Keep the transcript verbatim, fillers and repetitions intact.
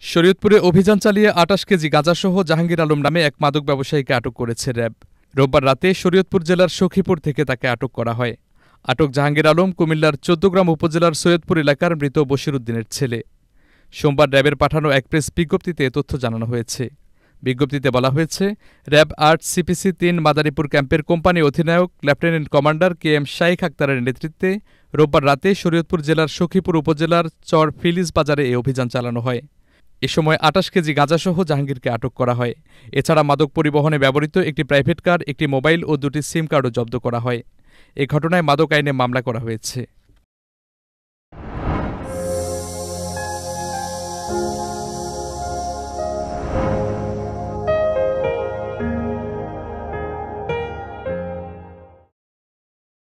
শরীয়তপুরে অভিযান চালিয়ে আটাশ কেজি গাঁজাসহ জাহাঙ্গীর আলম নামে এক মাদক ব্যবসায়ীকে আটক করেছে র্যাব। রোববার রাতে শরীয়তপুর জেলার সখীপুর থেকে তাকে আটক করা হয়। আটক জাহাঙ্গীর আলম কুমিল্লার চৌদ্দগ্রাম উপজেলার সৈয়দপুর এলাকার মৃত বশির উদ্দিনের ছেলে। সোমবার র্যাবের পাঠানো এক প্রেস বিজ্ঞপ্তিতে এ তথ্য জানানো হয়েছে। বিজ্ঞপ্তিতে বলা হয়েছে, র্যাব আট সিপিসি তিন মাদারীপুর ক্যাম্পের কোম্পানি অধিনায়ক lieutenant commander K M Shaikh আক্তারের নেতৃত্বে রোববার রাতে শরীয়তপুর জেলার সখীপুর উপজেলার চর ফিলিজ বাজারে এ অভিযান চালানো হয়। এ সময় আটাশ কেজি গাঁজাসহ জাহাঙ্গীরকে আটক করা হয়। এছাড়া মাদক পরিবহনে ব্যবহৃত একটি প্রাইভেট কার, একটি মোবাইল ও দুটি সিম কার্ডও জব্দ করা হয়। এ ঘটনায় মাদক আইনে মামলা করা হয়েছে।